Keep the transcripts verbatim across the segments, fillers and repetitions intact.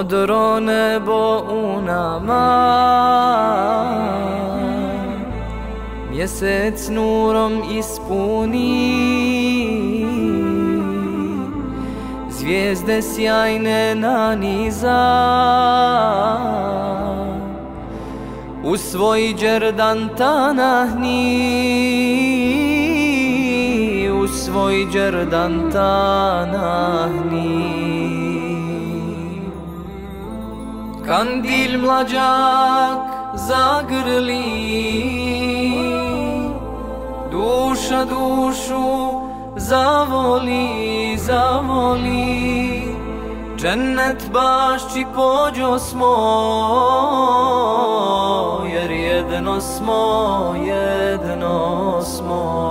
modro nebo u nama, mjesec nurom ispuni, zvijezde sjajne naniza, u svoj džerdan tanahni, u svoj džerdan tanahni. Kandil mlađak zagrli, duša dušu zavoli, zavoli, džennet bašći pođo smo, jer jedno smo, jedno smo.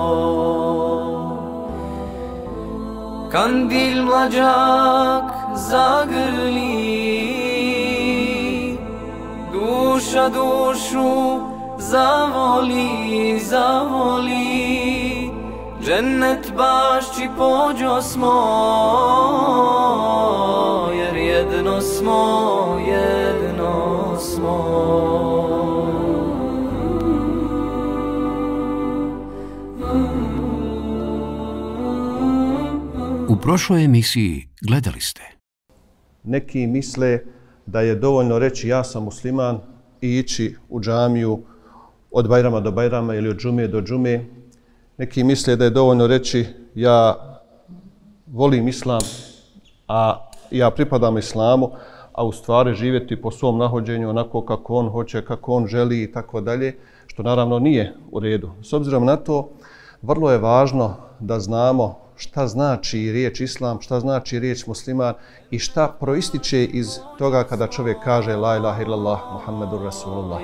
Kandil mlađak zagrli, duša dušu zavoli, zavoli, džennet bašći pođo smo, jer jedno smo, jedno smo. U prošloj emisiji gledali ste. Neki misle da je dovoljno reći ja sam musliman i ići u džamiju od Bajrama do Bajrama ili od džume do džume. Neki misle da je dovoljno reći ja volim islam, a ja pripadam islamu, a u stvari živjeti po svom nahođenju onako kako on hoće, kako on želi i tako dalje, što naravno nije u redu. S obzirom na to, vrlo je važno da znamo šta znači riječ islam, šta znači riječ musliman i šta proističe iz toga kada čovjek kaže la ilaha illallah Muhammedur Rasulullah.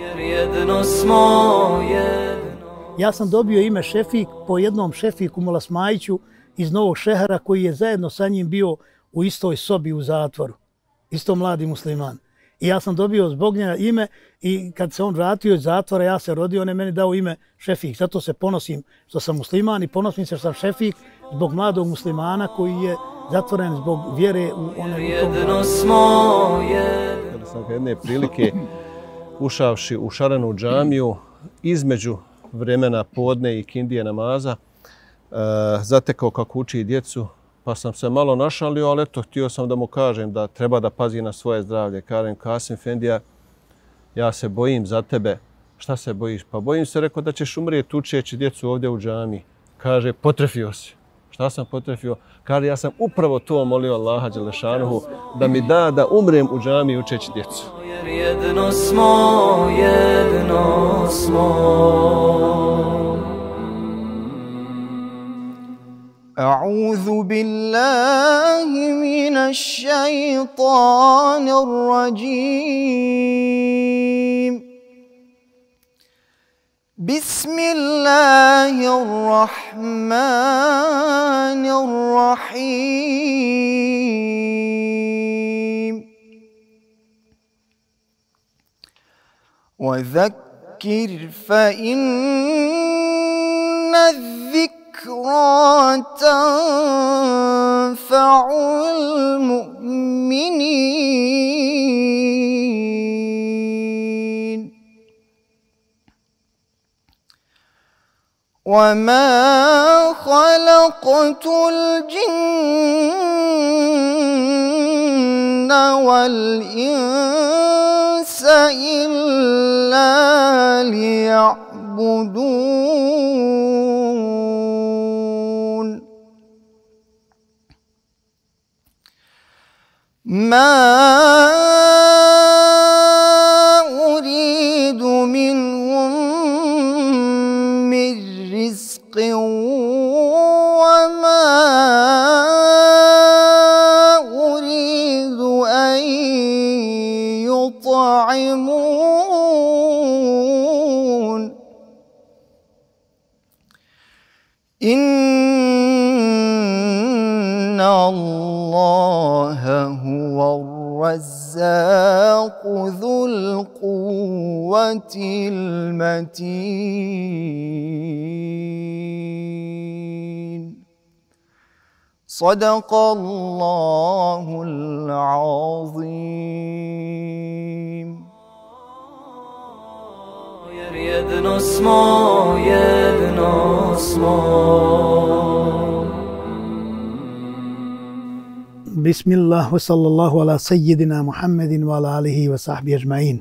Ja sam dobio ime Šefik po jednom Šefiku Mola Smajiću iz Novog Šehara koji je zajedno sa njim bio u istoj sobi u zatvoru. Isto mladi musliman. I ja sam dobio zbog njega ime i kad se on vratio iz zatvora, ja se rodio, on je meni dao ime Šefik. Zato se ponosim što sam musliman i ponosim se što sam Šefik zbog mladog muslimana koji je zatvoren zbog vjere u onaj u tom gradu. Kada sam jedne prilike ušavši u šarenu džamiju između vremena podne i kindije namaza, e, zatekao kako uči djecu, pa sam se malo našalio, ali eto, htio sam da mu kažem da treba da pazi na svoje zdravlje. Kažem, Kasim Efendija, ja se bojim za tebe. Šta se bojiš? Pa bojim se, rekao, da ćeš umrijeti učeći djecu ovdje u džami. Kaže, potrefio si. Šta sam potrefio? Kaže, ja sam upravo to molio Allaha Đelešanuhu da mi da da umrem u džami učeći djecu. Jer jedno smo, jedno smo. أعوذ بالله من الشيطان الرجيم بسم الله الرحمن الرحيم وذكر فإن الذكر ذكرى تنفع المؤمنين وما خلقت الجن والإنس إلا ليعبدون ما أريد منهم من رزق وما أريد أن يطعمون إن الله هو الرزاق ذو القوة المتين صدق الله العظيم. Jer jedno smo, jedno smo. Bismillah, wa sallallahu ala sayyidina Muhammedin wa ala alihi wa sahbihi ajma'in.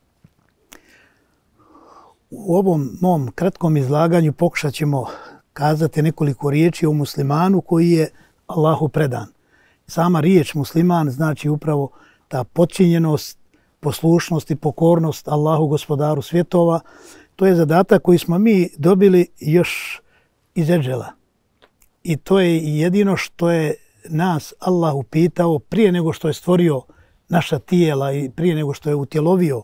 U ovom mom kratkom izlaganju pokušat ćemo kazati nekoliko riječi o muslimanu koji je Allahu predan. Sama riječ musliman znači upravo ta podčinjenost, poslušnost i pokornost Allahu gospodaru svjetova. To je zadatak koji smo mi dobili još iz Edžela. I to je jedino što je nas Allah upitao prije nego što je stvorio naša tijela i prije nego što je utjelovio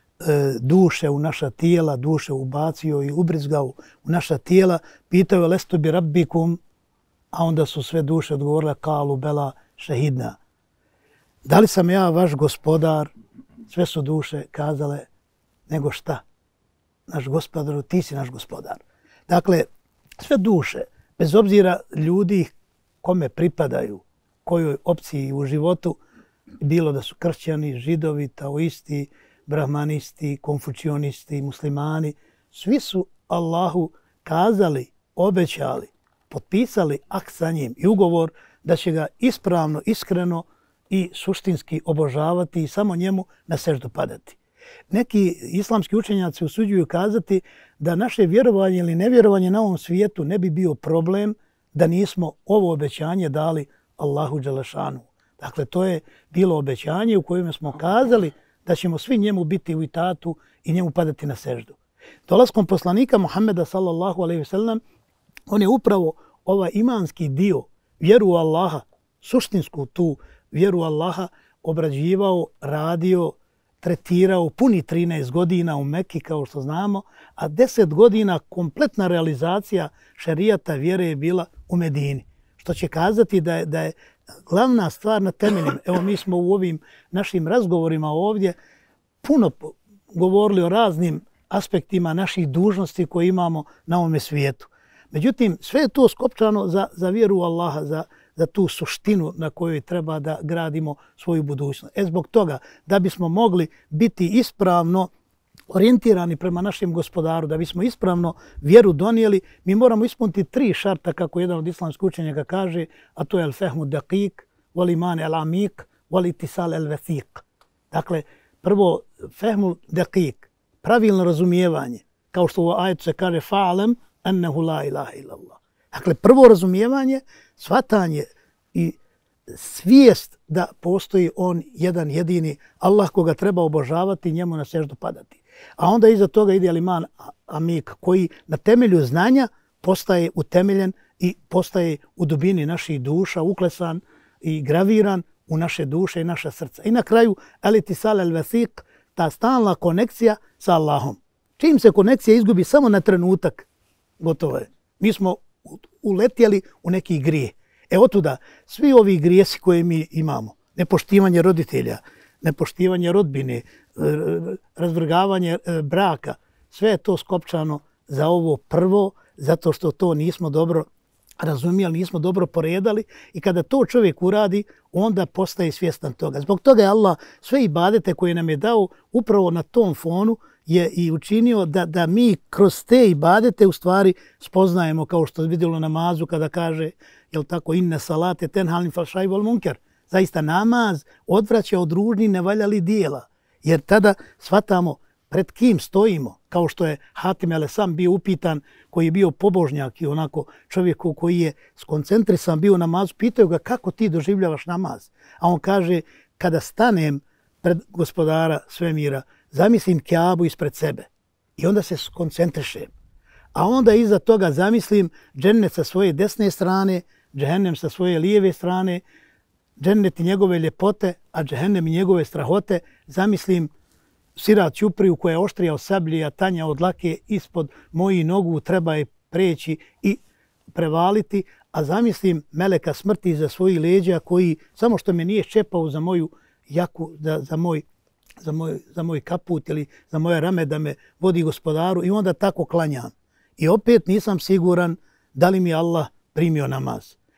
e, duše u naša tijela, duše ubacio i ubrizgao u naša tijela, pitao je lestu bi rabbikum, a onda su sve duše odgovorile kalu bela šehidna. Da li sam ja vaš gospodar? Sve su duše kazale nego šta? Naš gospodar, ti si naš gospodar. Dakle, sve duše, bez obzira ljudi kome pripadaju, kojoj opciji u životu, bilo da su kršćani, židovi, taoisti, brahmanisti, konfucionisti, muslimani, svi su Allahu kazali, obećali, potpisali akt sa njim i ugovor da će ga ispravno, iskreno i suštinski obožavati i samo njemu na seždu padati. Neki islamski učenjaci usuđuju kazati da naše vjerovanje ili nevjerovanje na ovom svijetu ne bi bio problem da nismo ovo obećanje dali Allahu Đelešanu. Dakle, to je bilo obećanje u kojem smo kazali da ćemo svi njemu biti u itatu i njemu padati na seždu. Dolaskom poslanika Muhammeda sallallahu alejhi ve sellem, on je upravo ovaj imanski dio, vjeru u Allaha, suštinsku tu vjeru Allaha, obrađivao, radio, tretirao puni trinaest godina u Mekki, kao što znamo, a deset godina kompletna realizacija šerijata vjere je bila u Medini. Što će kazati da je, da je glavna stvar na temeljima. Evo, mi smo u ovim našim razgovorima ovdje puno govorili o raznim aspektima naših dužnosti koje imamo na ovome svijetu. Međutim, sve je to skopčano za, za vjeru u Allaha, za, za tu suštinu na kojoj treba da gradimo svoju budućnost. E zbog toga, da bismo mogli biti ispravno orijentirani prema našem gospodaru, da bismo ispravno vjeru donijeli, mi moramo ispuniti tri šarta, kako jedan od islamskih učenjaka kaže, a to je al-fehmu daqiq, wal iman al-amiq, wal itisal al-wathiq. Dakle, prvo, fehmu daqiq, pravilno razumijevanje, kao što u ajetu se kaže fa'alam annahu la ilaha illallah. Dakle, prvo razumijevanje, shvatanje i svijest da postoji on jedan jedini Allah koga treba obožavati i njemu na seždu padati. A onda iza toga ide al-iman amik koji na temelju znanja postaje utemeljen i postaje u dubini naših duša uklesan i graviran u naše duše i naša srca. I na kraju al-itisal al-wathiq, ta stalna konekcija sa Allahom. Čim se konekcija izgubi samo na trenutak, gotovo je. Mi smo uletjeli u neki grije. E otuda, svi ovi grijesi koje mi imamo, nepoštivanje roditelja, nepoštivanje rodbine, razvrgavanje braka, sve je to skopčano za ovo prvo, zato što to nismo dobro razumijeli, nismo dobro poredali i kada to čovjek uradi, onda postaje svjestan toga. Zbog toga je Allah sve ibadete koje nam je dao upravo na tom fonu je i učinio da, da mi kroz te ibadete u stvari spoznajemo, kao što je vidjelo namazu kada kaže, jel tako, inne salate ten halin falšaj vol munker. Zaista namaz odvraća od ružnih nevaljali dijela, jer tada shvatamo pred kim stojimo, kao što je Hatim el-Esam bio upitan, koji je bio pobožnjak i onako čovjek koji je skoncentrisan bio u namazu, pitaju ga kako ti doživljavaš namaz. A on kaže, kada stanem pred gospodara svemira, zamislim Kjabu ispred sebe i onda se skoncentrišem. A onda iza toga zamislim džennet sa svoje desne strane, džehennem sa svoje lijeve strane, džennet i njegove ljepote, a džehennem i njegove strahote, zamislim sirat ćupriju koja je oštrija od sablje, a tanja od lake, ispod mojih nogu treba je preći i prevaliti, a zamislim meleka smrti iza svojih leđa koji samo što me nije ščepao za moju jaku, za, za, moj, za, moj, za moj kaput ili za moje rame da me vodi gospodaru i onda tako klanjam. I opet nisam siguran da li mi Allah primio namaz.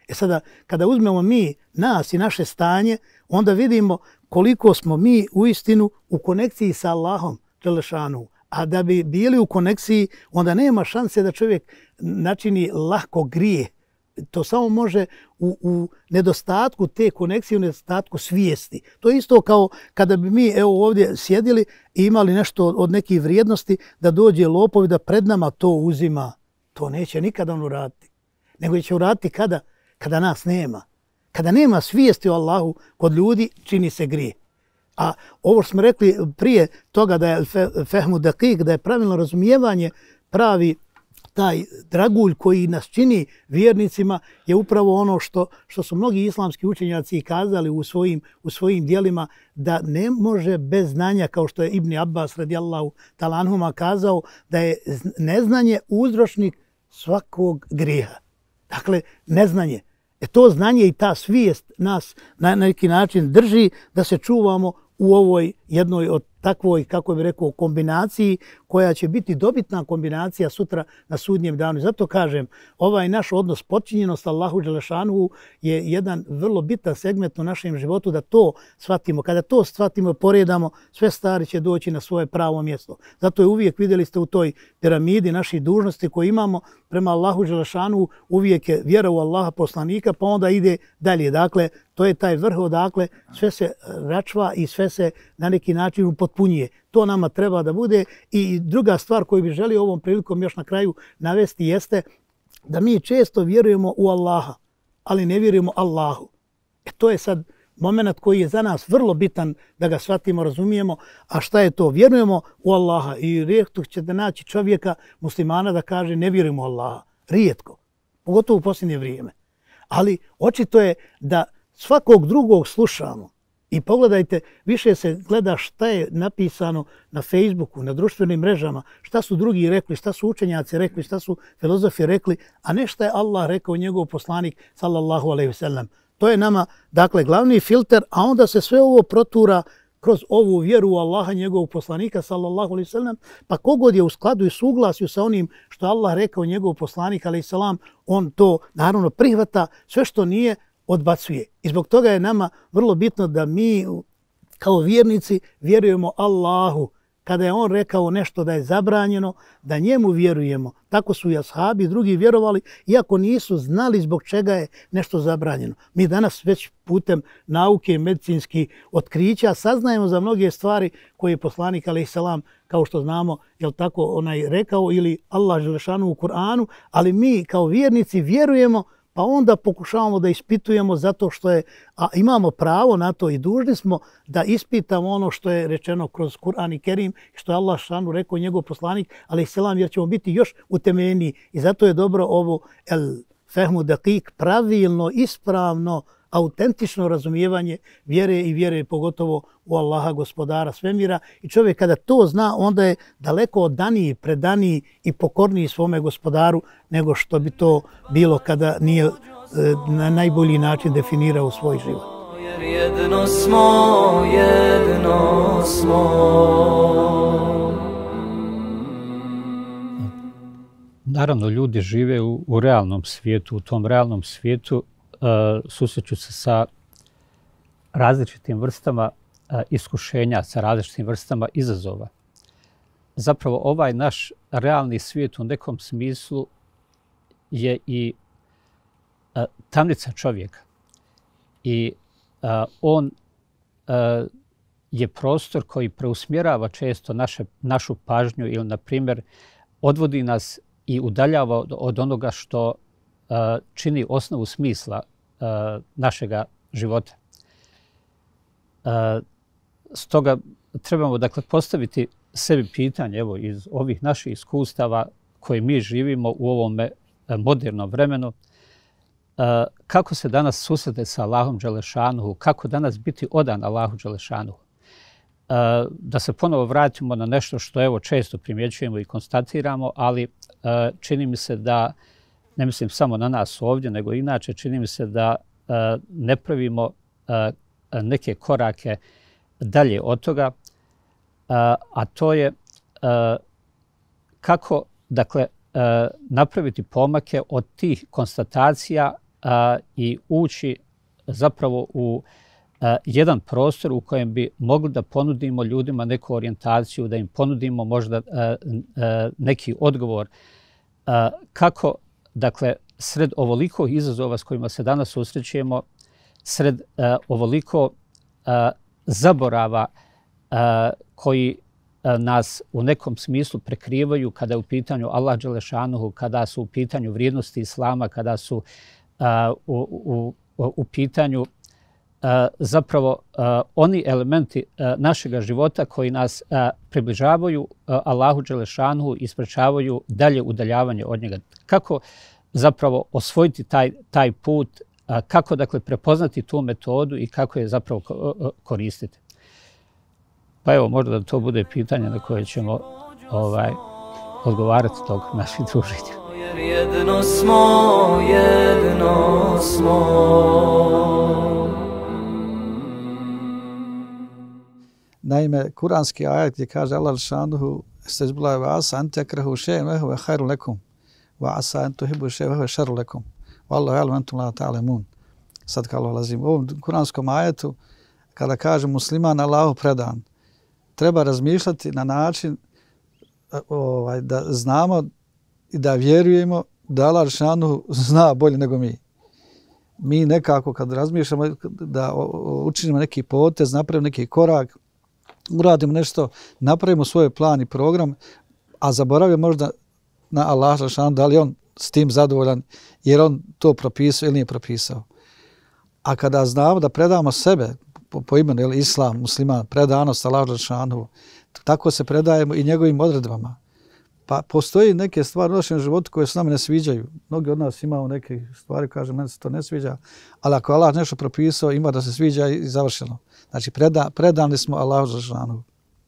E sada, kada uzmemo mi nas i naše stanje, onda vidimo koliko smo mi uistinu u konekciji sa Allahom dželešanu. A da bi bili u konekciji, onda nema šanse da čovjek načini lahko grije. To samo može u, u nedostatku te konekcije, u nedostatku svijesti. To je isto kao kada bi mi evo ovdje sjedili i imali nešto od nekih vrijednosti, da dođe lopov i da pred nama to uzima. To neće nikada on uraditi. Nego će uraditi kada? Kada nas nema. Kada nema svijesti o Allahu kod ljudi, čini se grije. A ovo što smo rekli prije toga da je fehmu dakik, da je pravilno razumijevanje pravi taj dragulj koji nas čini vjernicima, je upravo ono što, što su mnogi islamski učenjaci kazali u svojim, u svojim dijelima, da ne može bez znanja, kao što je Ibn Abbas radijallahu ta'ala anhuma kazao, da je neznanje uzročnik svakog grijeha. Dakle, neznanje. E to znanje i ta svijest nas na neki način drži da se čuvamo u ovoj jednoj od takvoj, kako bih rekao, kombinaciji koja će biti dobitna kombinacija sutra na sudnjem danu. I zato kažem, ovaj naš odnos potčinjenost Allahu dželešanu je jedan vrlo bitan segment u našem životu, da to shvatimo. Kada to shvatimo, poredamo, sve stvari će doći na svoje pravo mjesto. Zato je uvijek, vidjeli ste u toj piramidi naših dužnosti koje imamo prema Allahu dželešanu, uvijek je vjera u Allaha poslanika, pa onda ide dalje. Dakle, to je taj vrh odakle sve se račva i sve se na neki način upotpunjuje. To nama treba da bude. I druga stvar koju bih želio ovom prilikom još na kraju navesti jeste da mi često vjerujemo u Allaha, ali ne vjerujemo Allahu. E to je sad moment koji je za nas vrlo bitan da ga shvatimo, razumijemo. A šta je to? Vjerujemo u Allaha i rijetko ćete naći čovjeka muslimana da kaže ne vjerujemo u Allaha. Rijetko. Pogotovo u posljednje vrijeme. Ali očito je da svakog drugog slušamo. I pogledajte, više se gleda šta je napisano na Facebooku, na društvenim mrežama, šta su drugi rekli, šta su učenjaci rekli, šta su filozofi rekli, a ne šta je Allah rekao, njegov poslanik, sallallahu alejhi ve sellem. To je nama, dakle, glavni filter, a onda se sve ovo protura kroz ovu vjeru u Allaha, njegovog poslanika, sallallahu alejhi ve sellem, pa kogod je u skladu i suglasju sa onim što Allah rekao, njegov poslanik, alejhi selam, on to naravno prihvata, sve što nije, odbacuje. I zbog toga je nama vrlo bitno da mi kao vjernici vjerujemo Allahu. Kada je on rekao nešto da je zabranjeno, da njemu vjerujemo. Tako su i ashabi drugi vjerovali, iako nisu znali zbog čega je nešto zabranjeno. Mi danas već putem nauke i medicinskih otkrića saznajemo za mnoge stvari koje je poslanik alejhi selam, kao što znamo, jel tako onaj rekao, ili Allah dželešanu u Kur'anu, ali mi kao vjernici vjerujemo, pa onda pokušavamo da ispitujemo zato što je, a imamo pravo na to i dužni smo da ispitamo ono što je rečeno kroz Kur'an i Kerim, što je Allah šanu rekao njegov poslanik, alejhi selam, jer ćemo biti još utemeljeniji. I zato je dobro ovo el fehmu dakik, pravilno, ispravno, autentično razumijevanje vjere i vjere pogotovo u Allaha, gospodara svemira. I čovjek kada to zna, onda je daleko odaniji, predaniji i pokorniji svome gospodaru nego što bi to bilo kada nije e, na najbolji način definirao svoj život. Jer jedno smo, jedno smo. Naravno, ljudi žive u, u realnom svijetu. U tom realnom svijetu Uh, susreću se sa različitim vrstama uh, iskušenja, sa različitim vrstama izazova. Zapravo ovaj naš realni svijet u nekom smislu je i uh, tamnica čovjeka. I uh, on uh, je prostor koji preusmjerava često naše, našu pažnju ili, na primjer, odvodi nas i udaljava od, od onoga što Uh, čini osnovu smisla uh, našega života. Uh, stoga trebamo, dakle, postaviti sebi pitanje, evo, iz ovih naših iskustava koje mi živimo u ovom modernom vremenu, uh, kako se danas susreti sa Allahom dželešanuhu, kako danas biti odan Allahu dželešanuhu. Uh, da se ponovo vratimo na nešto što, evo, često primjećujemo i konstatiramo, ali uh, čini mi se da, ne mislim samo na nas ovdje, nego inače čini mi se da uh, ne pravimo uh, neke korake dalje od toga, uh, a to je uh, kako, dakle, uh, napraviti pomake od tih konstatacija a, i ući zapravo u a, jedan prostor u kojem bi mogli da ponudimo ljudima neku orijentaciju, da im ponudimo možda a, a, neki odgovor a, kako, dakle, sred ovoliko izazova s kojima se danas susrećemo, sred a, ovoliko a, zaborava a, koji a, nas u nekom smislu prekrivaju kada je u pitanju Allah dželešanuhu, kada su u pitanju vrijednosti islama, kada su a, u, u, u pitanju a, zapravo a, oni elementi a, našega života koji nas a, približavaju a, Allahu dželešanuhu i sprečavaju dalje udaljavanje od njega. Kako zapravo osvojiti taj, taj put, a, kako dakle prepoznati tu metodu i kako je zapravo koristiti. Pa evo, možda da to bude pitanje na koje ćemo ovaj, odgovarati tog naših druženja. Jer jedno smo, jedno smo. Naime, kuranski ajet gdje kaže Allah šanuhu estezbila wa asa an takrahu shay'an wa huwa khairun lakum wa asa an tuhibbu shay'an wa huwa sharrun lakum wallahu ya'lamu antum la ta'lamun. Sad Allahu lazim. U ovom kuranskom ajetu kada kaže musliman Allahu predan, treba razmišljati na način ovaj, da znamo i da vjerujemo da Allah šanuhu zna bolje nego mi. Mi nekako kad razmišljamo da učinimo neki potez, napravimo neki korak, uradimo nešto, napravimo svoj plan i program, a zaboravimo možda na Allah šanuhu da li on s tim zadovoljan jer on to propisao ili nije propisao. A kada znamo da predamo sebe po, po imenu ili islam, musliman, predanost Allahu dželešanuhu, tako se predajemo i njegovim odredbama. Pa postoji neke stvari u našem životu koje se nama ne sviđaju. Mnogi od nas imaju neke stvari, kaže, meni se to ne sviđa, ali ako Allah nešto propisao, ima da se sviđa i završeno. Znači, preda, predani smo Allahu dželešanuhu.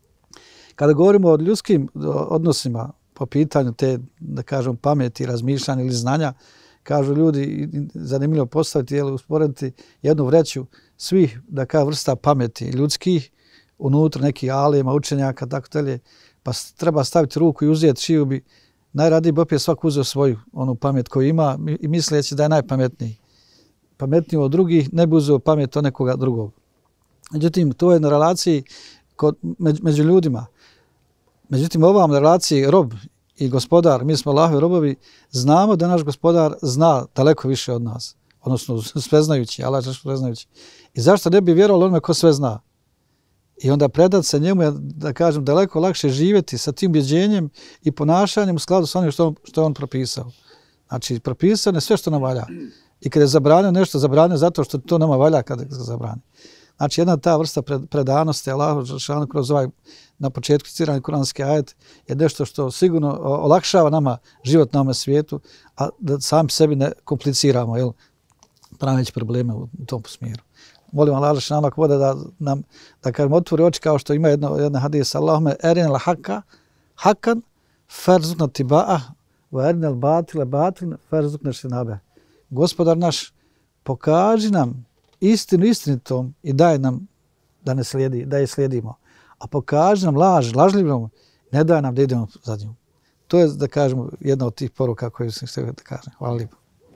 Kada govorimo o ljudskim odnosima po pitanju te, da kažem, pameti, razmišljanja ili znanja, kažu ljudi, zanimljivo postaviti ili usporediti jednu vreću svih, da kažem, vrsta pameti ljudskih, unutra nekih alima, učenjaka, tako dalje, pa treba staviti ruku i uzeti čiju bi najradije bi opet svak uzeo svoju onu pamet koju ima i misleći da je najpametniji. Pametniji od drugih, ne bi uzeo pamet od nekoga drugog. Međutim, to je na relaciji kod, među, među ljudima. Međutim, ovam na relaciji rob i gospodar, mi smo Allahovi robovi, znamo da naš gospodar zna daleko više od nas. Odnosno, sveznajući, Allah je sveznajući. I zašto ne bi vjerovali onome ko sve zna? I onda predat se njemu je, da kažem, daleko lakše živjeti sa tim ubjeđenjem i ponašanjem u skladu s onim što on, što on propisao. Znači, propisano je sve što nam valja. I kada je zabranio nešto, zabranio zato što to nama valja kada ga zabrani. Znači, jedna ta vrsta predanosti Allahu dželešanuhu kroz ovaj na početku citirani kuranski ajet je nešto što sigurno olakšava nama život na ovom svijetu, a da sam sebi ne kompliciramo, jel, praveći probleme u tom smjeru. Molim Allah dželešanuhu ako bude da nam, da kažem, otvori oči kao što ima jedno, jedna hadis, Allahume erinel haka, hakan, ferzukna tiba'a, wa erinel batile batin, ferzukna šinabe. Gospodar naš, pokaži nam istinu istinitom i daj nam da ne slijedi, da je slijedimo. A pokaži nam laž, lažljivom, ne daj nam da idemo za njom. To je, da kažemo, jedna od tih poruka koje sam htio da kažem. Hvala lijepo.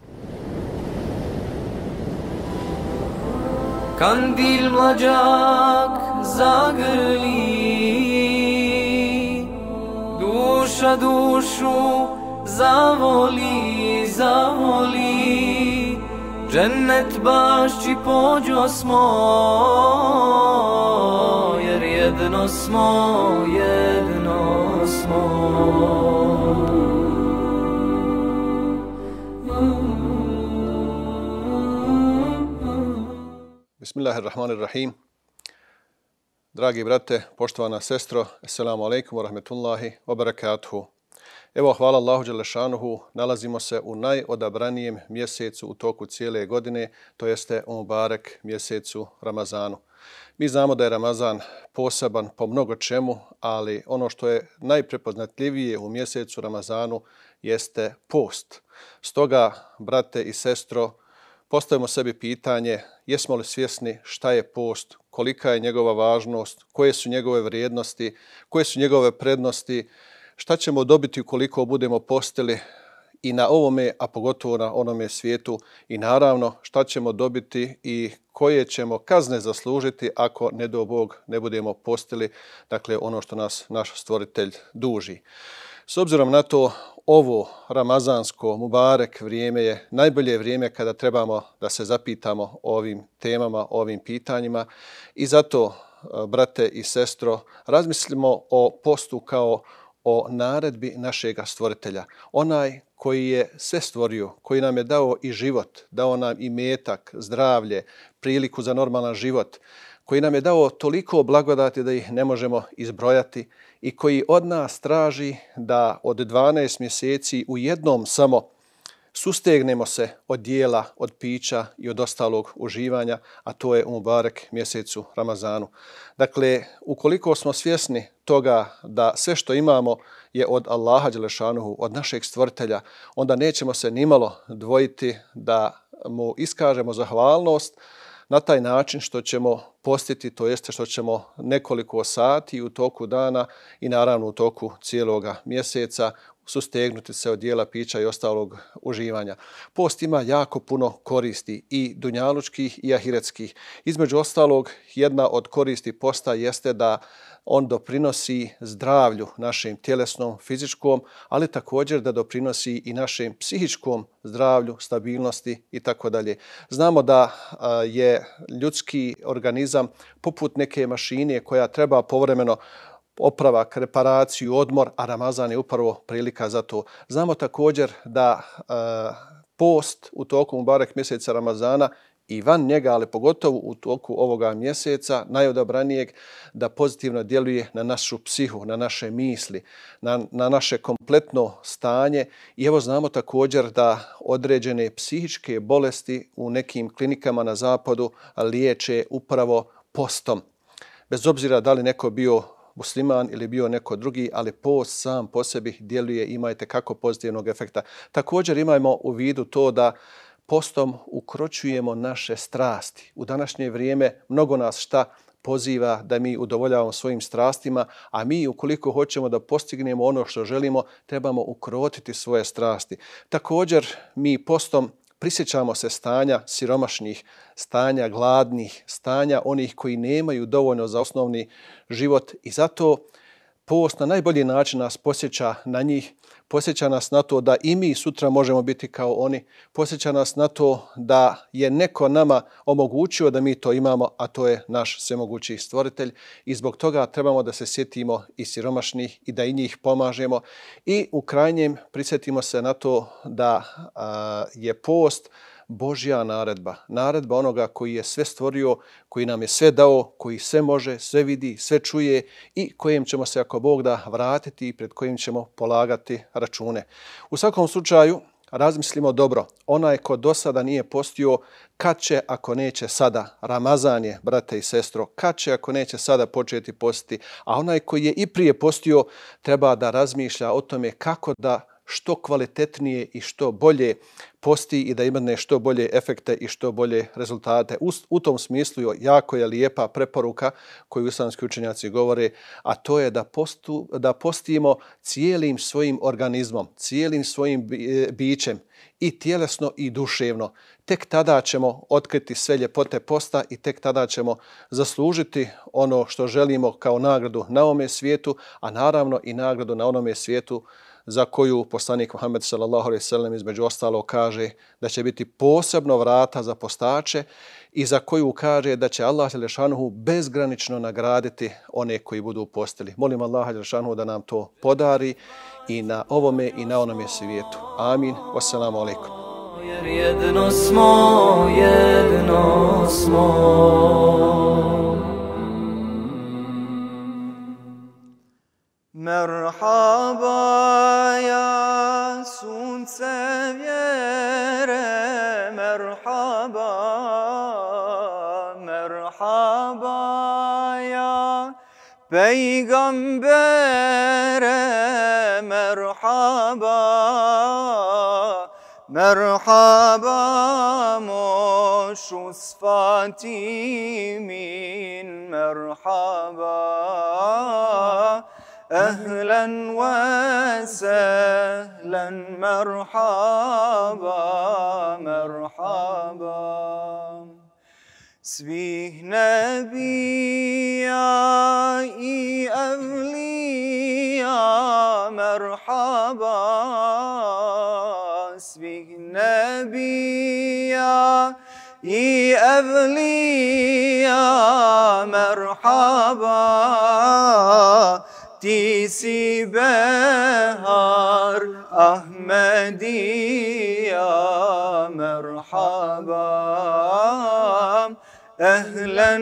Kandil mlađak zagrli, duša dušu zavoli, zavoli, džennet bašći pođo smo, jer jedno smo, jedno smo. Bismillahirrahmanirrahim. Dragi brate, poštovana sestro, assalamu alaikum wa rahmetullahi wa barakatuhu. Evo, hvala Allahu dželešanuhu, nalazimo se u najodabranijem mjesecu u toku cijele godine, to jeste u Mubarek mjesecu Ramazanu. Mi znamo da je Ramazan poseban po mnogo čemu, ali ono što je najprepoznatljivije u mjesecu Ramazanu jeste post. Stoga, brate i sestro, postavimo sebi pitanje jesmo li svjesni šta je post, kolika je njegova važnost, koje su njegove vrijednosti, koje su njegove prednosti, šta ćemo dobiti ukoliko budemo postili i na ovome, a pogotovo na onome svijetu i naravno šta ćemo dobiti i koje ćemo kazne zaslužiti ako, ne do Bog, ne budemo postili, dakle ono što nas naš stvoritelj duži. S obzirom na to, ovo ramazansko mubarek vrijeme je najbolje vrijeme kada trebamo da se zapitamo o ovim temama, o ovim pitanjima i zato, brate i sestro, razmislimo o postu kao o naredbi našega stvoritelja. Onaj koji je sve stvorio, koji nam je dao i život, dao nam i metak, zdravlje, priliku za normalan život, koji nam je dao toliko blagodati da ih ne možemo izbrojati i koji od nas traži da od dvanaest mjeseci u jednom samo sustegnemo se od dijela, od pića i od ostalog uživanja, a to je u mubarek mjesecu Ramazanu. Dakle, ukoliko smo svjesni toga da sve što imamo je od Allaha dželešanuhu, od našeg stvoritelja, onda nećemo se nimalo dvojiti da mu iskažemo zahvalnost na taj način što ćemo postiti, to jeste što ćemo nekoliko sati u toku dana i naravno u toku cijeloga mjeseca sustegnuti se od dijela pića i ostalog uživanja. Post ima jako puno koristi i dunjalučkih i ahiretskih. Između ostalog, jedna od koristi posta jeste da on doprinosi zdravlju našem tjelesnom, fizičkom, ali također da doprinosi i našem psihičkom zdravlju, stabilnosti i tako dalje. Znamo da je ljudski organizam poput neke mašine koja treba povremeno opravak, reparaciju, odmor, a Ramazan je upravo prilika za to. Znamo također da e, post u toku mubarek mjeseca Ramazana i van njega, ali pogotovo u toku ovoga mjeseca, najodabranijeg, da pozitivno djeluje na našu psihu, na naše misli, na, na naše kompletno stanje. I evo znamo također da određene psihičke bolesti u nekim klinikama na zapadu liječe upravo postom. Bez obzira da li neko bio musliman ili bio neko drugi, ali post sam po sebi djeluje, ima itekako pozitivnog efekta. Također imajmo u vidu to da postom ukročujemo naše strasti. U današnje vrijeme mnogo nas šta poziva da mi udovoljavamo svojim strastima, a mi ukoliko hoćemo da postignemo ono što želimo, trebamo ukrotiti svoje strasti. Također mi postom prisjećamo se stanja siromašnih, stanja gladnih, stanja onih koji nemaju dovoljno za osnovni život i zato post na najbolji način nas posjeća na njih, posjeća nas na to da i mi sutra možemo biti kao oni, posjeća nas na to da je neko nama omogućio da mi to imamo, a to je naš svemogući stvoritelj i zbog toga trebamo da se sjetimo i siromašnih i da i njih pomažemo i u krajnjem prisjetimo se na to da a, je post Božja naredba, naredba onoga koji je sve stvorio, koji nam je sve dao, koji sve može, sve vidi, sve čuje i kojem ćemo se, ako Bog da, vratiti i pred kojim ćemo polagati račune. U svakom slučaju, razmislimo dobro. Onaj ko do sada nije postio, kad će ako neće sada? Ramazan je, brate i sestro, kad će ako neće sada početi postiti? A onaj koji je i prije postio, treba da razmišlja o tome kako da što kvalitetnije i što bolje posti i da imane što bolje efekte i što bolje rezultate. U, u tom smislu jako je lijepa preporuka koju islamski učenjaci govore, a to je da, postu, da postimo cijelim svojim organizmom, cijelim svojim bićem i tjelesno i duševno. Tek tada ćemo otkriti sve ljepote posta i tek tada ćemo zaslužiti ono što želimo kao nagradu na ovome svijetu, a naravno i nagradu na onome svijetu za koju poslanik Muhammed sallallahu alejhi ve sellem između ostalo kaže da će biti posebno vrata za postače i za koju kaže da će Allah dželešanuhu bezgranično nagraditi one koji budu postili. Molim Allaha dželešanuhu da nam to podari i na ovome i na onome svijetu. Amin. Wassalamu alaikum. Jer jedno smo, jedno smo. Merhaba ya sunce vjere, merhaba, merhaba ya peygambere, merhaba, merhaba moşu sıfatimin, merhaba. أهلا وسهلا مرحبا مرحبا svih nebija i evlija merhaba, svih nebija i evlija merhaba, ti si behar Ahmedija merhaba. أهلا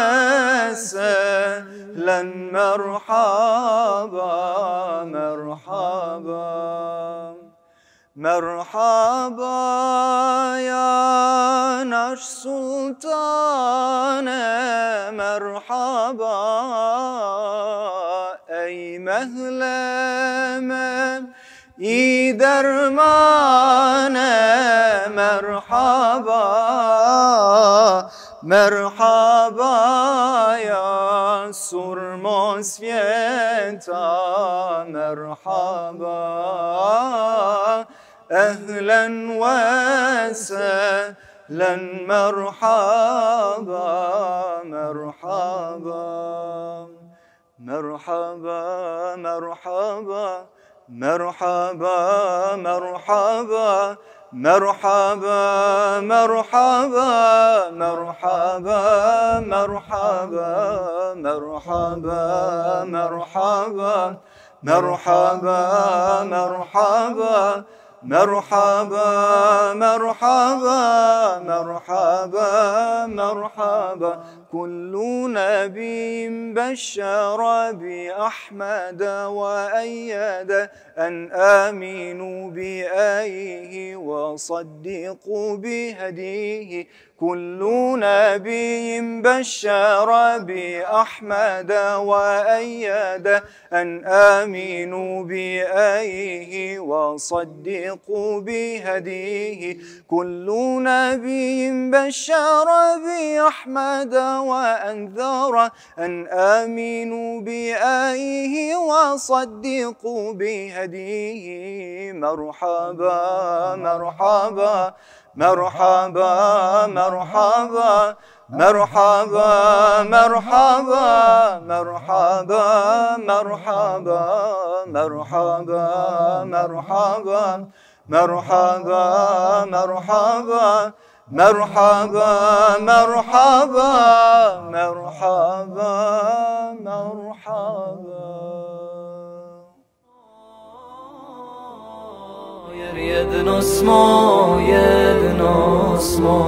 وسهلا مرحبا مرحبا مرحبا يا naš sultane مرحبا ey mehleme i dermane merhaba merhaba ya surmo svijeta merhaba ahlan wa sahlan merhaba merhaba merhaba merhaba merhaba merhaba مرحبا مرحبا مرحبا مرحبا مرحبا مرحبا مرحبا مرحبا مرحبا مرحبا مرحبا مرحبا كل نبي بشر بأحمد وأيد أن آمنوا بآيه وصدقوا بهديه كل نبي بشر بأحمد وأيد أن آمنوا بآيه وصدقوا بهديه كل نبي بشر بأحمد وأنذر أن آمنوا بآيه وصدقوا بهديه مرحبا مرحبا مرحبا مرحبا مرحبا مرحبا مرحبا مرحبا مرحبا مرحبا مرحبا مرحبا مرحبا مرحبا مرحبا مرحبا jedno smo, jedno smo.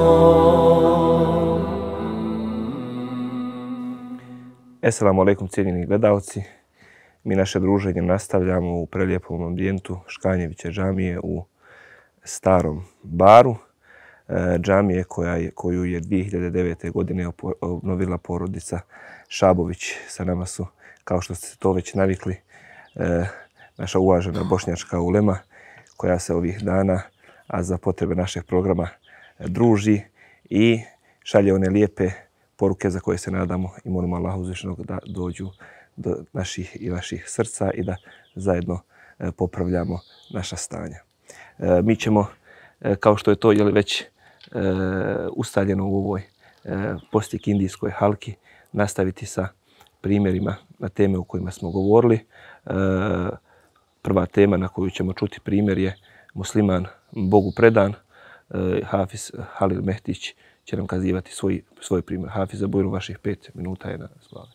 Assalamu alaikum cijenjeni gledalci. Mi naše druženje nastavljamo u prelijepom ambijentu Škanjeviće džamije u Starom Baru. Džamije koja je, koju je dvije hiljade devete. godine obnovila porodica Šabović. Sa nama su, kao što ste to već navikli, naša uvažena bošnjačka ulema koja se ovih dana, a za potrebe našeg programa, druži i šalje one lijepe poruke za koje se nadamo i molimo Allahu uzvišenog da dođu do naših i vaših srca i da zajedno popravljamo naša stanja. Mi ćemo, kao što je to jeli, već ustaljeno u ovoj postikindijskoj halki, nastaviti sa primjerima na teme o kojima smo govorili. Prva tema na koju ćemo čuti primjer je musliman Bogu predan. Hafiz Halil Mehdić će nam kazivati svoj, svoj primjer. Hafiz, zabojno vaših pet minuta je na raspolaganju.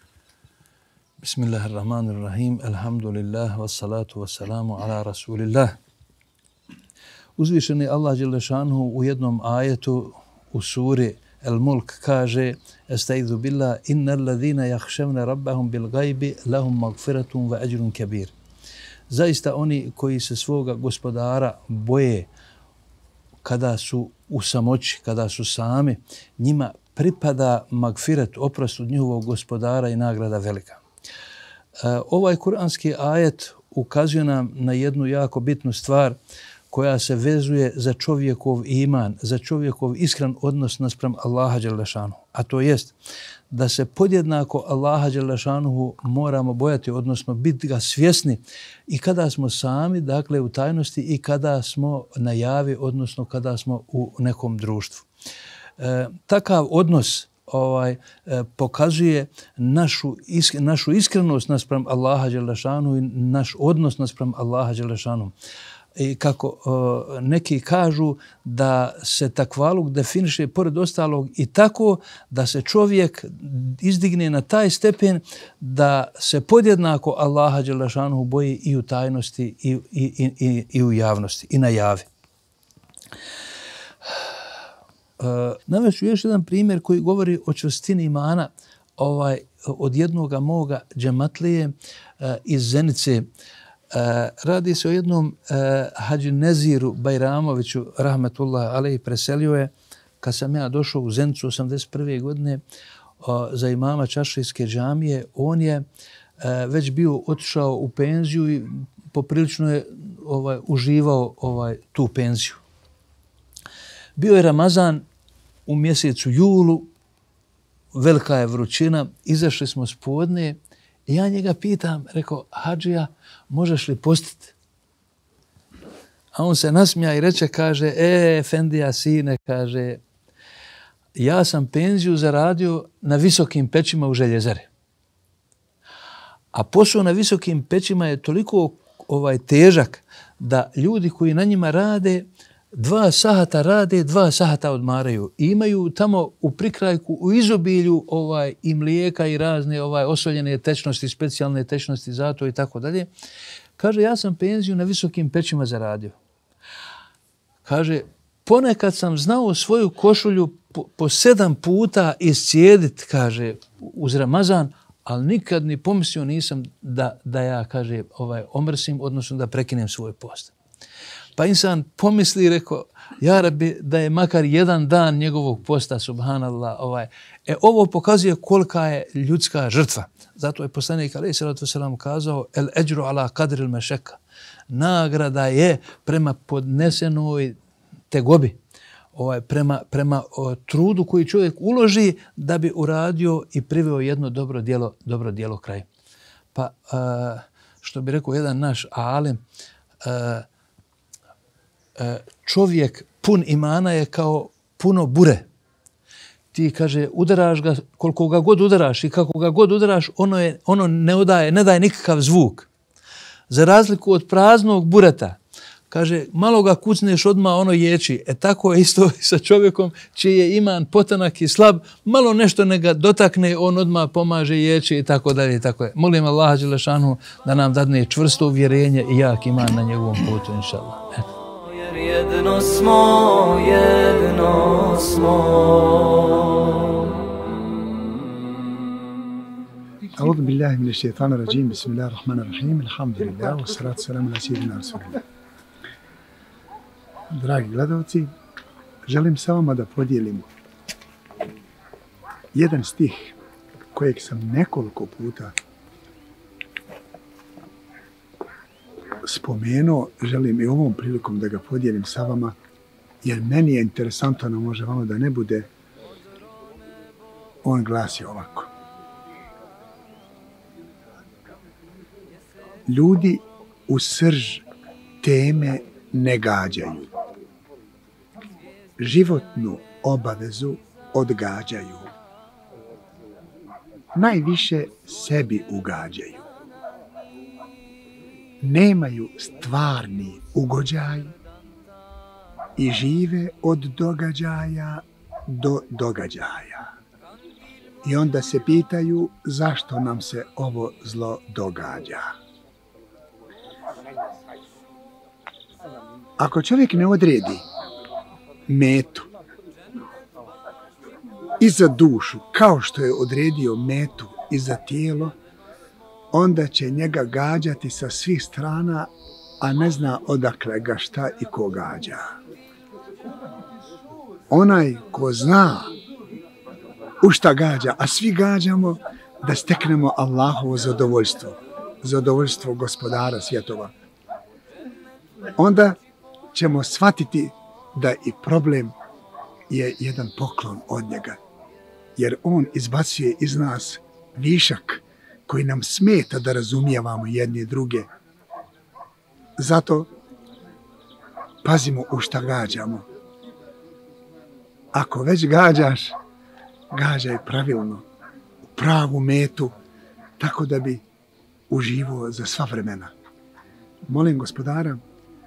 Bismillahirrahmanirrahim. Alhamdulillah, wassalatu wassalamu ala rasulillah. Uzvišeni Allah dželešanu u jednom ajetu u suri El-Mulk kaže: Estaizu billah, innal ladhina yakhshawna rabbahum bil ghaibi lahum maghfiratun wa ajrun kabir. Zaista oni koji se svoga gospodara boje kada su u samoći, kada su sami, njima pripada magfiret, oprost od njihovog gospodara i nagrada velika. E, ovaj kuranski ajet ukazuje nam na jednu jako bitnu stvar koja se vezuje za čovjekov iman, za čovjekov iskren odnos naspram Allaha dželle šanu. a to jest da se podjednako Allaha dželešanuhu moramo bojati, odnosno biti ga svjesni i kada smo sami, dakle u tajnosti, i kada smo na javi, odnosno kada smo u nekom društvu. E, takav odnos ovaj e, pokazuje našu, isk, našu iskrenost naspram Allaha dželešanuhu i naš odnos naspram Allaha dželešanuhu. I kako uh, neki kažu da se takvaluk definiše pored ostalog i tako da se čovjek izdigne na taj stepen da se podjednako Allaha dželešanuhu boji i u tajnosti i, i, i, i u javnosti i na javi. Uh, Navest ću još jedan primjer koji govori o čvrstini imana ovaj, od jednoga moga džematlije uh, iz Zenice. Uh, radi se o jednom uh, Hadži Neziru Bajramoviću, rahmetullah alejhi, preselio je kad sam ja došao u Zenicu osamdeset prve godine uh, za imama Čaršijske džamije. On je uh, već bio otišao u penziju i poprilično je ovaj, uživao ovaj, tu penziju. Bio je Ramazan u mjesecu julu, velika je vrućina, izašli smo s podne i ja njega pitam, rekao, Hadžija, možeš li postiti? A on se nasmija i reče, kaže, e, Efendija, sine, kaže, ja sam penziju zaradio na visokim pećima u Željezari. A posao na visokim pećima je toliko ovaj, težak da ljudi koji na njima rade, dva sahata rade, dva sahata odmaraju. I imaju tamo u prikrajku, u izobilju ovaj, i mlijeka i razne ovaj, osoljene tečnosti, specijalne tečnosti za to i tako dalje. Kaže, ja sam penziju na visokim pećima zaradio. Kaže, ponekad sam znao svoju košulju po, po sedam puta iscijedit, kaže, uz Ramazan, ali nikad ni pomislio nisam da, da ja, kaže, ovaj, omrsim, odnosno da prekinem svoj post. Pa insan pomisli, rekao, ja Rabbi, da je makar jedan dan njegovog posta, subhanallah. Ovaj. E, ovo pokazuje kolika je ljudska žrtva. Zato je poslanik alejhi selatu vesselam kazao, el eđru ala kadril mešeka. Nagrada je prema podnesenoj tegobi, ovaj, prema, prema o, trudu koji čovjek uloži da bi uradio i priveo jedno dobro djelo, dobro djelo kraj. Pa, a, što bi rekao jedan naš alim, a, čovjek pun imana je kao puno bure. Ti, kaže, udaraš ga, koliko ga god udaraš i kako ga god udaraš, ono, je, ono ne odaje, ne daje nikakav zvuk. Za razliku od praznog bureta, kaže, malo ga kucneš, odmah ono ječi. E tako je isto sa čovjekom čiji je iman potanak i slab, malo nešto ne ga dotakne, on odmah pomaže, ječi i tako dalje. Tako je. Molim Allaha dželešanu da nam dadne čvrsto uvjerenje i jak iman na njegovom putu, inša Allah. Jedno smo, jedno smo. A'udhu billahi minash shaitanir rajim. Bismillahir rahmanir rahim. Alhamdulillah, wassalatu wassalamu ala sayyidina rasulillah. Dragi gledalci, želim sa vama da podijelim jedan stih kojeg sam nekoliko puta spomenuo, želim i ovom prilikom da ga podijelim sa vama, jer meni je interesantno, no može vama da ne bude. On glasi ovako. Ljudi u srž teme ne gađaju. Životnu obavezu odgađaju. Najviše sebi ugađaju. Nemaju stvarni ugođaj i žive od događaja do događaja. I onda se pitaju zašto nam se ovo zlo događa. Ako čovjek ne odredi metu i za dušu, kao što je odredio metu i za tijelo, onda će njega gađati sa svih strana, a ne zna odakle ga šta i ko gađa. Onaj ko zna u šta gađa, a svi gađamo, da steknemo Allahovo zadovoljstvo, zadovoljstvo gospodara svjetova, onda ćemo shvatiti da i problem je jedan poklon od njega. jer on izbacuje iz nas višak koji nam smeta da razumijevamo jedni druge. Zato pazimo u šta gađamo. Ako već gađaš, gađaj pravilno, u pravu metu, tako da bi uživao za sva vremena. Molim Gospodara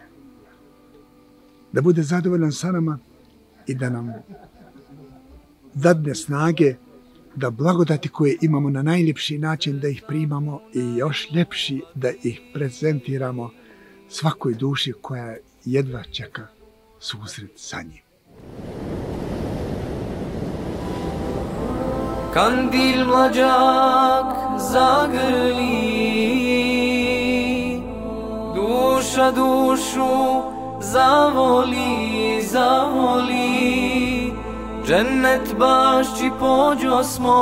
da bude zadovoljan sa nama i da nam dadne snage da blagodati koje imamo na najljepši način da ih primamo i još ljepši da ih prezentiramo svakoj duši koja jedva čeka susret sa njim. Kandil mlađak zagrli, duša dušu zavoli, zavoli, džennet bašći pođo smo,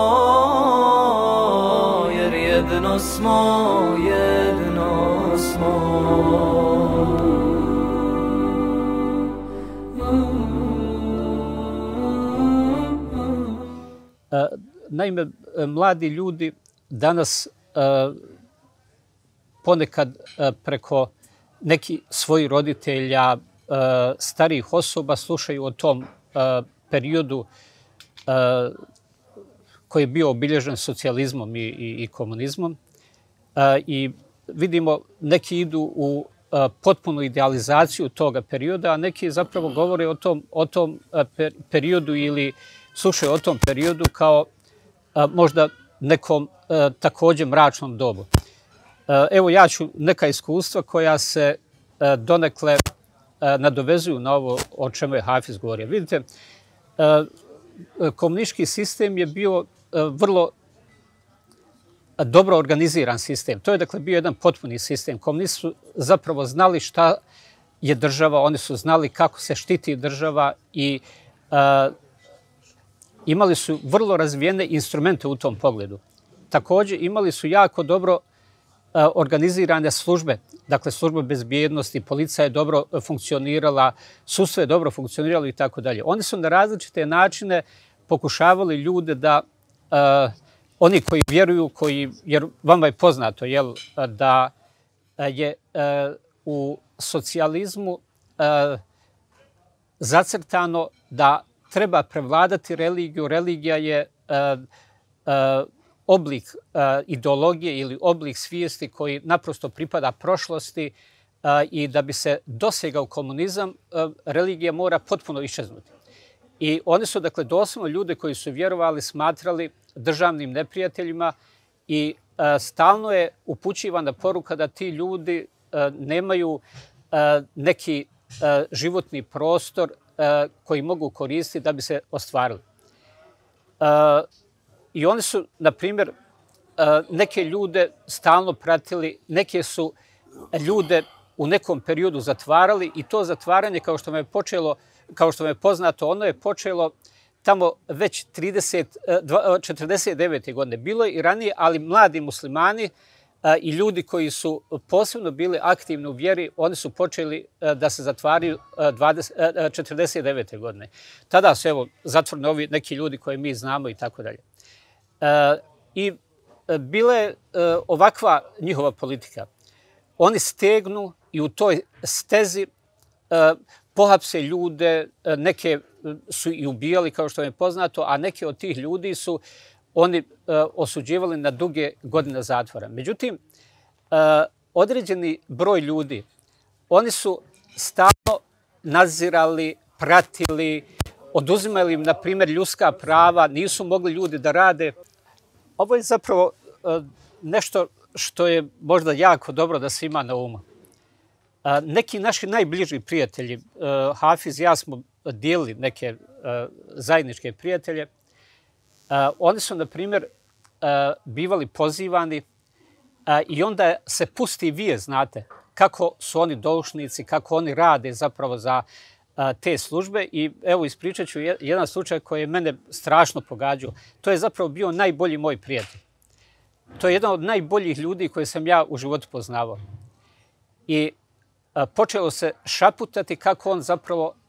jer jedno smo, jedno smo. Naime, mladi ljudi danas ponekad preko nekih svojih roditelja, starijih osoba slušaju o tom periodu koji je bio obilježen socijalizmom i, i, i komunizmom. I vidimo, neki idu u potpunu idealizaciju toga perioda, a neki zapravo govore o tom, o tom periodu ili slušaju o tom periodu kao a, možda nekom a, također mračnom dobu. A, evo ja ću neka iskustva koja se a, donekle a, nadovezuju na ovo o čemu je Hafiz govorio. Vidite, a, komunistički sistem je bio a, vrlo a, dobro organiziran sistem. To je dakle bio jedan potpuni sistem. Komunisti su zapravo znali šta je država, oni su znali kako se štiti država i a, imali su vrlo razvijene instrumente u tom pogledu. Također imali su jako dobro a, organizirane službe, dakle služba bezbjednosti, policija je dobro funkcionirala, sudstvo je dobro funkcioniralo i tako dalje. Oni su na različite načine pokušavali ljude da a, oni koji vjeruju, koji, jer vama je poznato jel, da je a, u socijalizmu a, zacrtano da treba prevladati religiju. Religija je uh, uh, oblik uh, ideologije ili oblik svijesti koji naprosto pripada prošlosti uh, i da bi se dosegao komunizam, uh, religija mora potpuno iščeznuti. I oni su, dakle, doslovno ljude koji su vjerovali, smatrali državnim neprijateljima i uh, stalno je upućivana poruka da ti ljudi uh, nemaju uh, neki uh, životni prostor koji mogu koristiti da bi se ostvarili. I oni su, na primjer, neke ljude stalno pratili, neke su ljude u nekom periodu zatvarali i to zatvaranje, kao što me je počelo, kao što me je poznato, ono je počelo tamo već četrdeset devete godine. Bilo je i ranije, ali mladi muslimani i ljudi koji su posebno bili aktivni u vjeri, oni su počeli da se zatvaraju četrdeset devete godine. Tada su evo zatvoreni ovi neki ljudi koje mi znamo i tako dalje. I bila je ovakva njihova politika. Oni stegnu i u toj stezi pohapse ljude, neke su i ubijali kao što je poznato, a neke od tih ljudi su oni uh, osuđivali na duge godine zatvora. Međutim, uh, određeni broj ljudi, oni su stalno nadzirali, pratili, oduzimali im, na primjer, ljudska prava, nisu mogli ljudi da rade. Ovo je zapravo uh, nešto što je možda jako dobro da se ima na umu. Uh, neki naši najbliži prijatelji, uh, Hafiz i ja smo dijelili neke uh, zajedničke prijatelje. Uh, oni su, na primjer, uh, bivali pozivani uh, i onda se pusti vijest, znate, kako su oni doušnici, kako oni rade zapravo za uh, te službe. I evo, ispričat ću jedan slučaj koji je mene strašno pogađao. To je zapravo bio najbolji moj prijatelj. To je jedan od najboljih ljudi koje sam ja u životu poznavao. I uh, počelo se šaputati kako on zapravo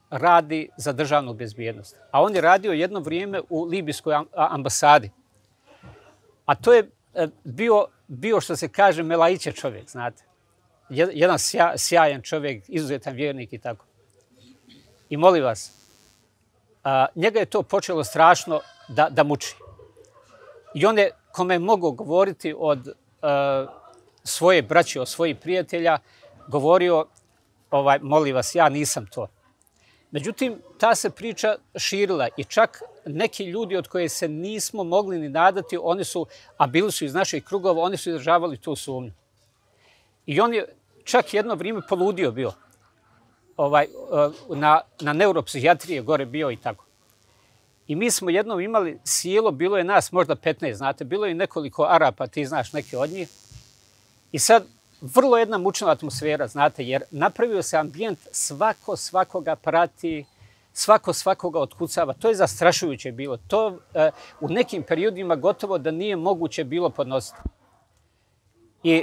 radi za državnu bezbjednost. A on je radio jedno vrijeme u libijskoj ambasadi. A to je bio, bio što se kaže, Melajiće čovjek, znate. Jedan sjajan čovjek, izuzetan vjernik i tako. I molim vas, a, njega je to počelo strašno da, da muči. I on je, kome je mogao govoriti od a, svoje braće, od svojih prijatelja, govorio, ovaj, molim vas, ja nisam to. Međutim, ta se priča širila i čak neki ljudi od koje se nismo mogli ni nadati, oni su, a bili su iz naših krugova, oni su izražavali tu sumnju. I on je čak jedno vrijeme poludio bio. Ovaj, na, na neuropsihijatrije gore bio i tako. I mi smo jednom imali sjelo, bilo je nas možda petnaest, znate, bilo je nekoliko Arapa, ti znaš neke od njih. I sad, vrlo jedna mučna atmosfera, znate, jer napravio se ambijent, svako svakoga prati, svako svakoga otkucava. To je zastrašujuće bilo. To uh, u nekim periodima gotovo da nije moguće bilo podnositi. I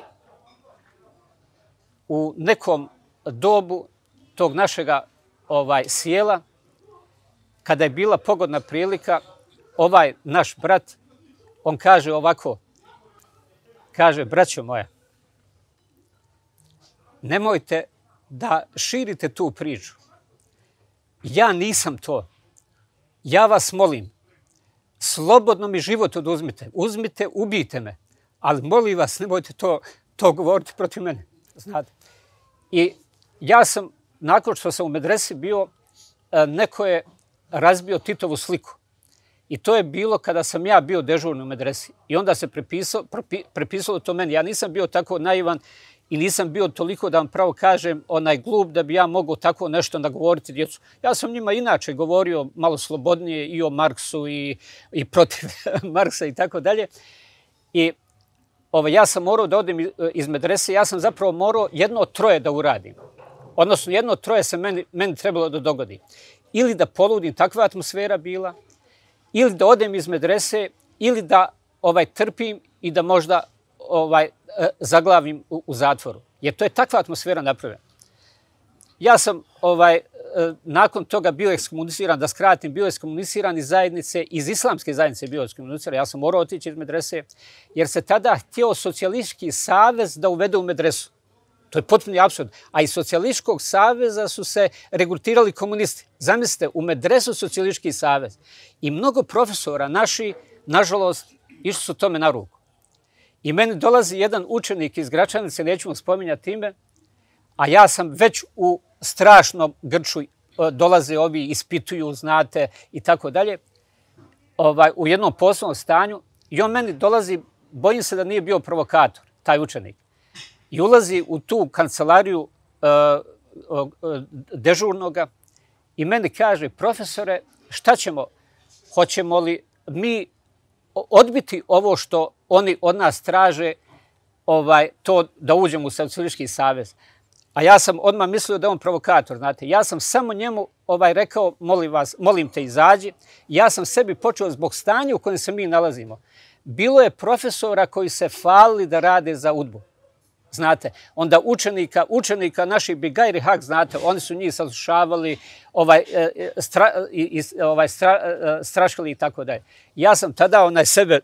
u nekom dobu tog našega ovaj, sjela, kada je bila pogodna prilika, ovaj naš brat, on kaže ovako, kaže, braćo moja, nemojte da širite tu priču. Ja nisam to. Ja vas molim, slobodno mi život oduzmite. Uzmite, ubijte me. Ali molim vas, nemojte to, to govoriti protiv mene. Znate. I ja sam, nakon što sam u medresi bio, neko je razbio Titovu sliku. I to je bilo kada sam ja bio dežurni u medresi. I onda se prepisalo, prepisalo to meni. Ja nisam bio tako naivan i nisam bio toliko, da vam pravo kažem, onaj glup da bi ja mogao tako nešto nagovoriti djecu. Ja sam njima inače govorio malo slobodnije i o Marksu i, i protiv Marksa i tako dalje. I ovo, ja sam morao da odem iz medrese, ja sam zapravo morao jedno od troje da uradim. Odnosno, jedno od troje se meni, meni trebalo da dogodi. Ili da poludim, takva atmosfera bila, ili da odem iz medrese, ili da ovaj, trpim i da možda ovaj, zaglavim u, u zatvoru. Jer to je takva atmosfera napravljena. Ja sam ovaj, nakon toga bio ekskomuniciran, da skratim, bio ekskomuniciran iz zajednice, iz islamske zajednice bio ekskomuniciran. Ja sam morao otići iz medrese, jer se tada htio socijalistički savez da uvede u medresu. To je potpuni apsurd. A iz socijalističkog saveza su se regrutirali komunisti. Zamislite, u medresu socijalistički savez. I mnogo profesora naši, nažalost, išli su tome na ruku. I meni dolazi jedan učenik iz Gračanice, nećemo spominjati ime, a ja sam već u strašnom grču, dolaze ovi, ispituju, znate, i tako dalje, ovaj, u jednom poslovnom stanju. I on meni dolazi, bojim se da nije bio provokator, taj učenik. I ulazi u tu kancelariju uh, uh, dežurnoga i meni kaže, profesore, šta ćemo? Hoćemo li mi odbiti ovo što oni od nas traže, ovaj, to da uđemo u socijalistički savez? A ja sam odmah mislio da je on provokator, znate. Ja sam samo njemu ovaj, rekao, molim vas, molim te, izađi. Ja sam sebi počeo zbog stanja u kojem se mi nalazimo. Bilo je profesora koji se falili da rade za udbu. Znate, onda učenika, učenika naših Bigajri Hak, znate, oni su njih saslušavali, ovaj, stra, i, ovaj, stra, straškali i tako dalje. Ja sam tada onaj sebe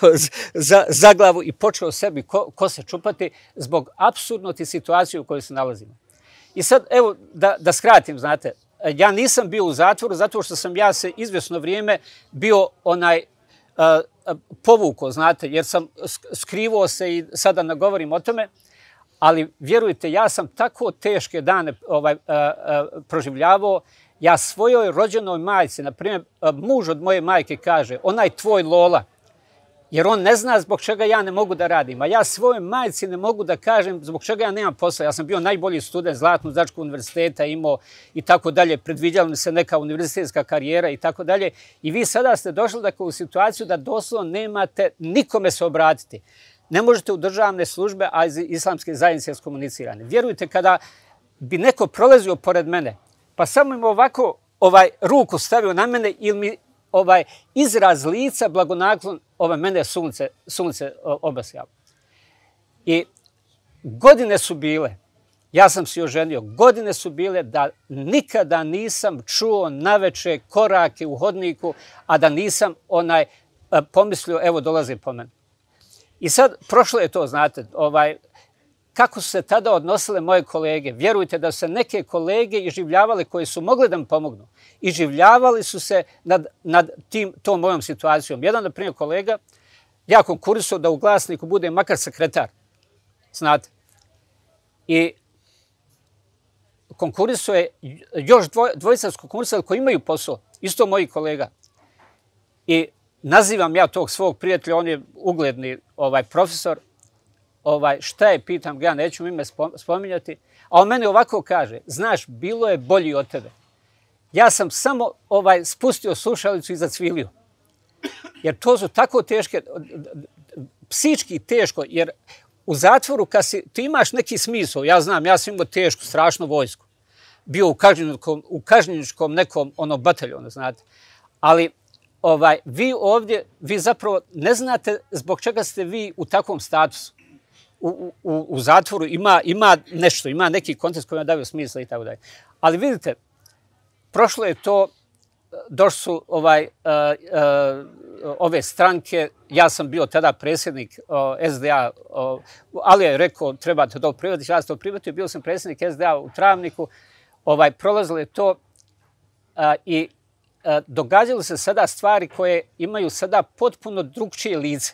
za, za glavu i počeo sebi ko, ko se čupati zbog apsurdnosti situacije u kojoj se nalazimo. I sad, evo, da, da skratim, znate, ja nisam bio u zatvoru zato što sam ja se izvjesno vrijeme bio onaj uh, povukao, znate, jer sam skrivao se i sada ne govorim o tome. Ali vjerujte, ja sam tako teške dane ovaj, uh, uh, proživljavao. Ja svojoj rođenoj majci, na primjer, uh, muž od moje majke kaže, onaj tvoj Lola, jer on ne zna zbog čega ja ne mogu da radim. A ja svojoj majci ne mogu da kažem zbog čega ja nemam posla. Ja sam bio najbolji student Zlatnog đačkog univerziteta, imao i tako dalje. Predviđala mi se neka univerzitetska karijera i tako dalje. I vi sada ste došli dakle, u situaciju da doslovno nemate nikome se obratiti. Ne možete u državne službe, a iz islamske zajednice skomunicirane. Vjerujte, kada bi neko prolazio pored mene, pa samo im ovako ovaj, ruku stavio na mene ili mi ovaj, izraz lica blagonaklon ovaj, mene sunce, sunce obasjalo. I godine su bile, Ja sam se oženio. Godine su bile da nikada nisam čuo naveče korake u hodniku, a da nisam onaj pomislio, evo dolaze po mene. I sad, prošlo je to, znate, ovaj, kako su se tada odnosile moje kolege. Vjerujte da su se neke kolege iživljavale koje su mogle da mi pomognu. Iživljavali su se nad, nad tim, tom mojom situacijom. Jedan, na primjer, kolega, ja konkurisao da u Glasniku bude makar sekretar. Znate. I konkurisao je još dvoj, dvojica konkurisali koji imaju posao. Isto moji kolega. I nazivam ja tog svog prijatelja, on je ugledni ovaj, profesor. Ovaj, šta je, pitam ga, ja neću ime spominjati. A on mene ovako kaže, znaš, bilo je bolji od tebe. Ja sam samo ovaj, spustio slušalicu i zacvilio. Jer to su tako teške, psički teško, jer u zatvoru kad si, ti imaš neki smisao, ja znam, ja sam imao tešku, strašnu vojsku. Bio u kažnjeničkom, u kažnjeničkom nekom ono bataljonu, znate. Ali ovaj, vi ovdje, vi zapravo ne znate zbog čega ste vi u takvom statusu. U, u, u zatvoru ima, ima nešto, ima neki kontekst koji vam daju smisla i tako dalje. Ali vidite, prošlo je to, došli su ovaj, uh, uh, ove stranke, ja sam bio tada predsjednik uh, S D A, uh, ali je rekao trebate to prihvatiti, ja sam to prihvatio, bio sam predsjednik S D A u Travniku, ovaj, prolazilo je to uh, i uh, događalo se sada stvari koje imaju sada potpuno drugčije lice.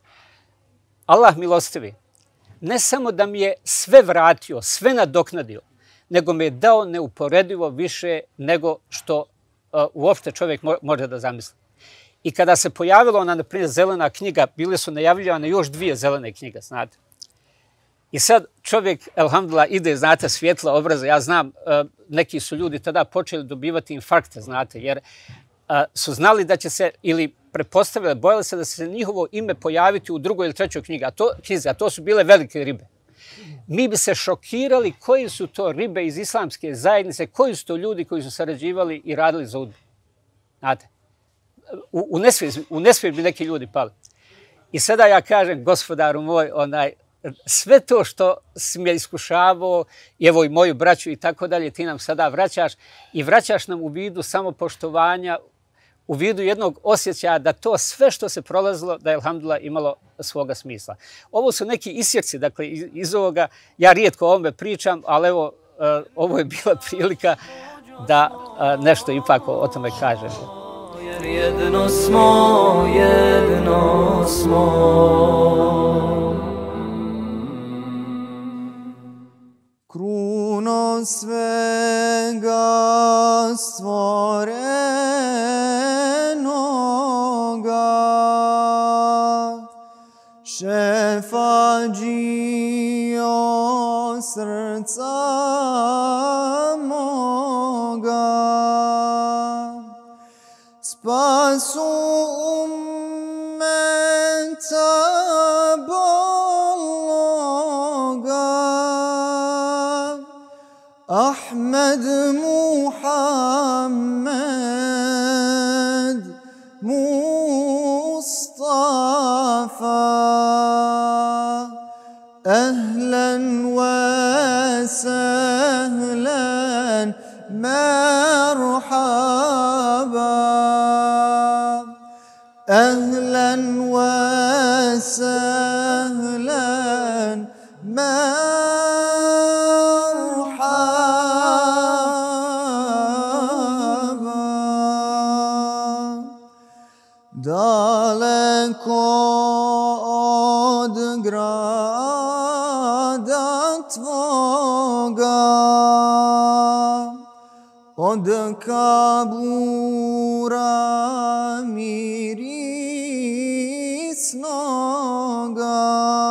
Allah milostivi. Ne samo da mi je sve vratio, sve nadoknadio, nego mi je dao neuporedivo više nego što uh, uopšte čovjek mo može da zamisli. I kada se pojavila ona, na primjer, zelena knjiga, bile su najavljivane još dvije zelene knjige, znate. I sad čovjek, elhamdulillah, ide, znate, svjetla obraza. Ja znam, uh, neki su ljudi tada počeli dobivati infarkte, znate, jer uh, su znali da će se, ili prepostavili, bojali se da se njihovo ime pojaviti u drugoj ili trećoj knjigi, a to, knjizi, a to su bile velike ribe. Mi bi se šokirali koji su to ribe iz islamske zajednice, koji su to ljudi koji su sarađivali i radili za udbu. Znate, u, u, nesvijest, u nesvijest bi neki ljudi pali. I sada ja kažem, gospodaru moj, onaj, sve to što si me iskušavao, evo i moju braću i tako dalje, ti nam sada vraćaš i vraćaš nam u vidu samopoštovanja, u vidu jednog osjećaja da to sve što se prolazilo, da je alhamdulillah imalo svoga smisla. Ovo su neki isjeci, dakle, iz, iz ovoga, ja rijetko o ovome pričam, ali evo, uh, ovo je bila prilika da uh, nešto ipak o, o tome kažem. Jer jedno smo, jedno smo. Kruno svega stvorenoga, šefađio srca moga, spasu ummeta bolnoga, Ahmed Muhammed Mustafa, ahlan wa sahlan marhaba, ahlan wa sahlan marhaba. Daleko od grada tvoga, od kabura mirisnoga,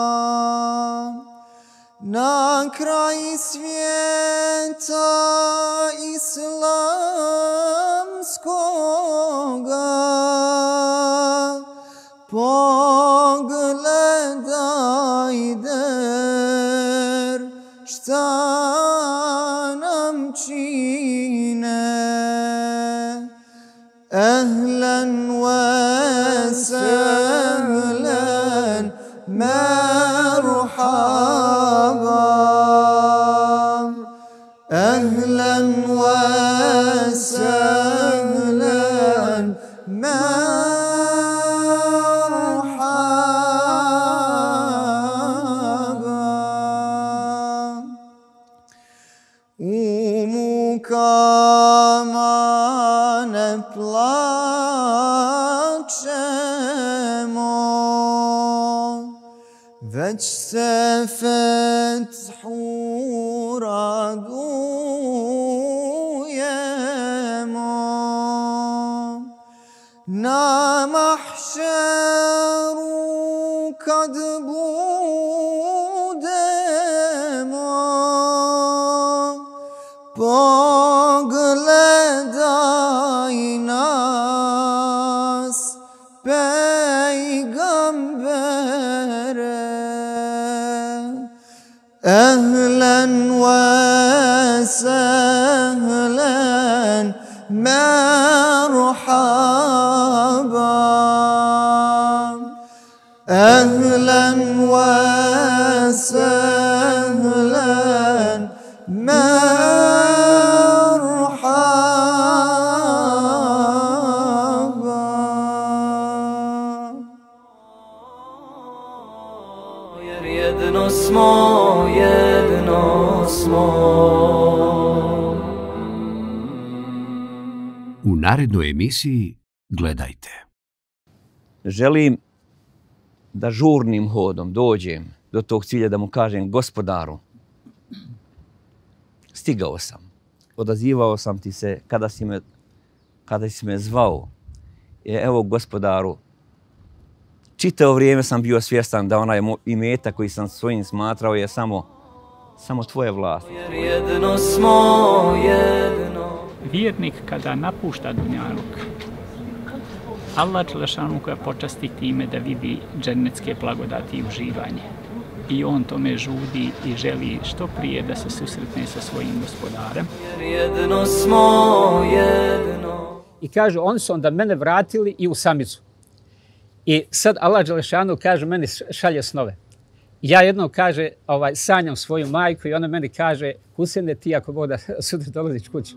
na kraj svijeta islamskoga, pogledaj der šta nam čine, ahlan wa sahlan marhaba. rukama ne plačemo, već se fethu radujemo. Na mahšeru kad budemo, pogledaj nas, pejgambere. Ehlen ve sehlen merhaba, ehlen ve sehlen merhaba. Jer jedno smo, jedno smo. U narednoj emisiji gledajte. Želim da žurnim hodom dođem do tog cilja da mu kažem: Gospodaru, stigao sam, odazivao sam ti se kada si me, kada si me zvao. I evo, Gospodaru, čitavo vrijeme sam bio svjestan da onaj imetak koji sam svojim smatrao je samo, samo tvoje vlasti. Jer jedno smo, jedno. Vjernik kada napušta dunjaluk, Allah Đelešanu koja počasti time da vidi džennetske blagodati i uživanje. I on tome žudi i želi što prije da se susretne sa svojim gospodarem. Jer jedno smo, jedno. I kaže, oni su onda mene vratili i u samicu. I sad Allah Đelešanu kaže, meni šalje snove. Ja jednom kaže, ovaj, sanjam svoju majku i ona meni kaže: Husene, ti ako Bog da sutra dolaziš kući.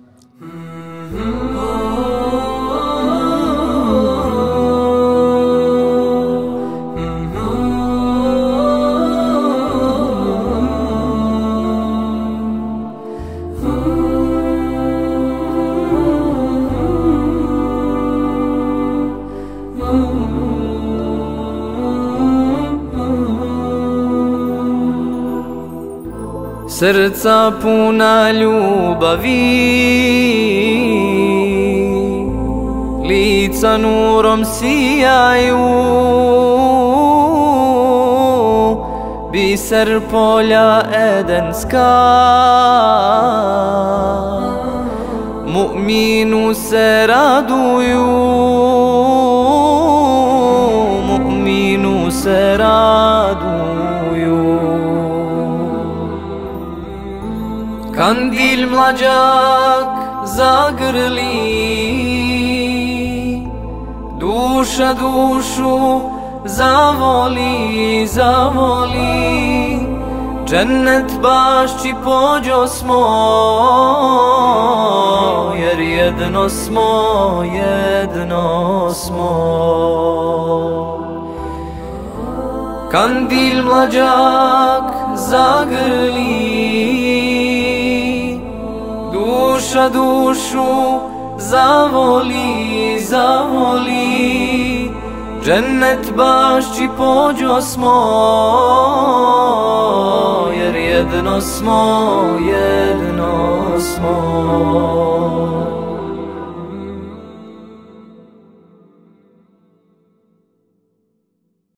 Srca puna ljubavi, lica nurom sijaju, biser polja edenska, mu'minu se raduju, mu'minu se raduju. Kandil mlađak zagrli, duša dušu zavoli, zavoli. Džennet bašći pođo smo, jer jedno smo, jedno smo. Kandil mlađak zagrli, duša dušu zavoli, zavoli. Džennet bašći pođo smo, jer jedno smo, jedno smo.